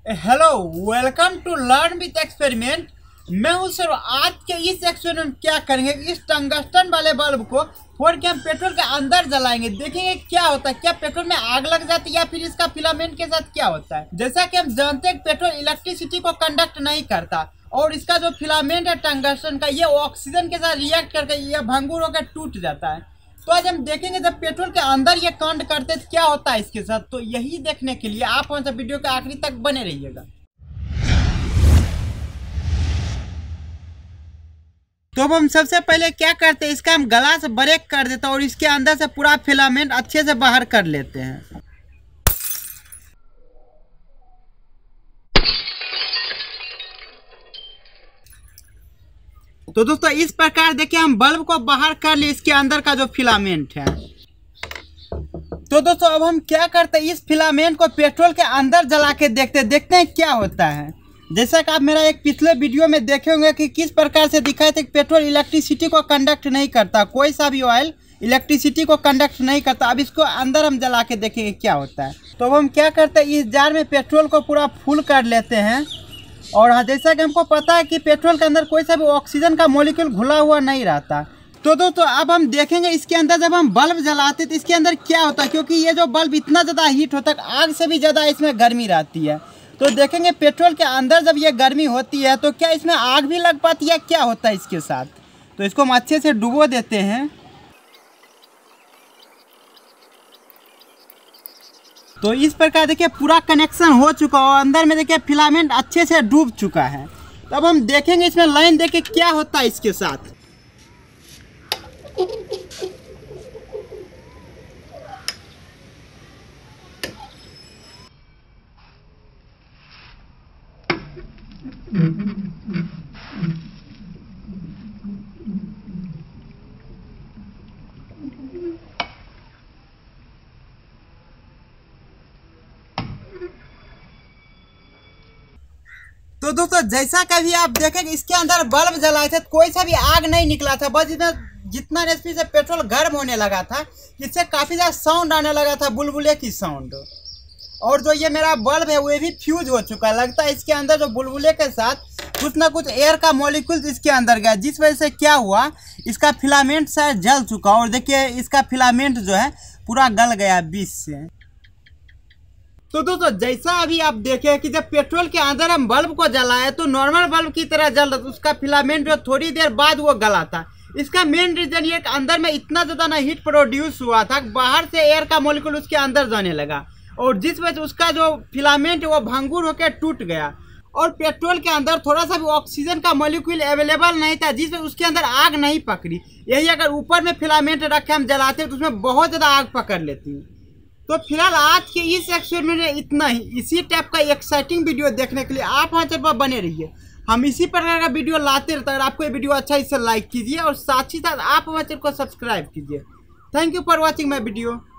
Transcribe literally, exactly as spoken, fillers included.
Hello, welcome to learn with experiment. मैं हूं sir. आज के इस एक्सपेरिमेंट क्या करेंगे, इस टंगस्टन वाले बल्ब को फोड़ के हम पेट्रोल के अंदर जलाएंगे। देखेंगे क्या होता है, क्या पेट्रोल में आग लग जाती है या फिर इसका फिलामेंट के साथ क्या होता है। जैसा कि हम जानते हैं पेट्रोल इलेक्ट्रिसिटी को कंडक्ट नहीं करता और इसका जो फिलामेंट है टंगस्टन का, ये ऑक्सीजन के साथ रिएक्ट करके ये भंगुर होकर टूट जाता है। तो आज हम देखेंगे जब पेट्रोल के अंदर ये कांड करते तो क्या होता है इसके साथ। तो यही देखने के लिए आप हमारे वीडियो के आखिरी तक बने रहिएगा। तो अब हम सबसे पहले क्या करते हैं, इसका हम ग्लास ब्रेक कर देते हैं और इसके अंदर से पूरा फिलामेंट अच्छे से बाहर कर लेते हैं। तो दोस्तों इस प्रकार देखिए हम बल्ब को बाहर कर लिए, इसके अंदर का जो फिलामेंट है। तो दोस्तों अब हम क्या करते हैं, इस फिलामेंट को पेट्रोल के अंदर जला के देखते देखते हैं क्या होता है। जैसा कि आप मेरा एक पिछले वीडियो में देखे होंगे कि किस प्रकार से दिखाए थे कि पेट्रोल इलेक्ट्रिसिटी को कंडक्ट नहीं करता, कोई सा भी ऑयल इलेक्ट्रिसिटी को कंडक्ट नहीं करता। अब इसको अंदर हम जला के देखेंगे क्या होता है। तो अब हम क्या करते हैं, इस जार में पेट्रोल को पूरा फुल कर लेते हैं। और हाँ, जैसा कि हमको पता है कि पेट्रोल के अंदर कोई सा भी ऑक्सीजन का मॉलिक्यूल घुला हुआ नहीं रहता। तो दोस्तों अब हम देखेंगे इसके अंदर जब हम बल्ब जलाते तो इसके अंदर क्या होता है, क्योंकि ये जो बल्ब इतना ज़्यादा हीट होता है, आग से भी ज़्यादा इसमें गर्मी रहती है। तो देखेंगे पेट्रोल के अंदर जब ये गर्मी होती है तो क्या इसमें आग भी लग पाती है, क्या होता है इसके साथ। तो इसको हम अच्छे से डुबो देते हैं। तो इस प्रकार देखिए पूरा कनेक्शन हो चुका है और अंदर में देखिए फिलामेंट अच्छे से डूब चुका है। तो अब हम देखेंगे इसमें लाइन देखिए क्या होता है इसके साथ। तो दोस्तों जैसा कभी आप देखेंगे इसके अंदर बल्ब जलाए थे कोई सा भी आग नहीं निकला था, बस इसमें जितना स्पीड से पेट्रोल गर्म होने लगा था इससे काफ़ी ज़्यादा साउंड आने लगा था, बुलबुले की साउंड। और जो ये मेरा बल्ब है वो भी फ्यूज हो चुका है। लगता है इसके अंदर जो बुलबुले के साथ कुछ ना कुछ एयर का मॉलिक्यूल इसके अंदर गया, जिस वजह से क्या हुआ इसका फिलामेंट शायद जल चुका। और देखिए इसका फिलामेंट जो है पूरा गल गया बीच से। तो दोस्तों जैसा अभी आप देखें कि जब पेट्रोल के अंदर हम बल्ब को जलाए तो नॉर्मल बल्ब की तरह जल रहा था, उसका फिलामेंट जो थोड़ी देर बाद वो गला था। इसका मेन रीजन ये कि अंदर में इतना ज़्यादा ना हीट प्रोड्यूस हुआ था, बाहर से एयर का मॉलिक्यूल उसके अंदर जाने लगा और जिस वजह से उसका जो फिलामेंट है वो भंगुर होकर टूट गया। और पेट्रोल के अंदर थोड़ा सा भी ऑक्सीजन का मॉलिक्यूल अवेलेबल नहीं था, जिस वजह उसके अंदर आग नहीं पकड़ी। यही अगर ऊपर में फिलामेंट रख के हम जलाते तो उसमें बहुत ज़्यादा आग पकड़ लेती। तो फिलहाल आज के इस एक्सपेरिमेंट में इतना ही। इसी टाइप का एक्साइटिंग वीडियो देखने के लिए आप हमारे चैनल पर बने रहिए। हम इसी प्रकार का वीडियो लाते रहते हैं। अगर आपको ये वीडियो अच्छा इसे लाइक कीजिए और साथ ही साथ आप हमारे चैनल को सब्सक्राइब कीजिए। Thank you for watching my video.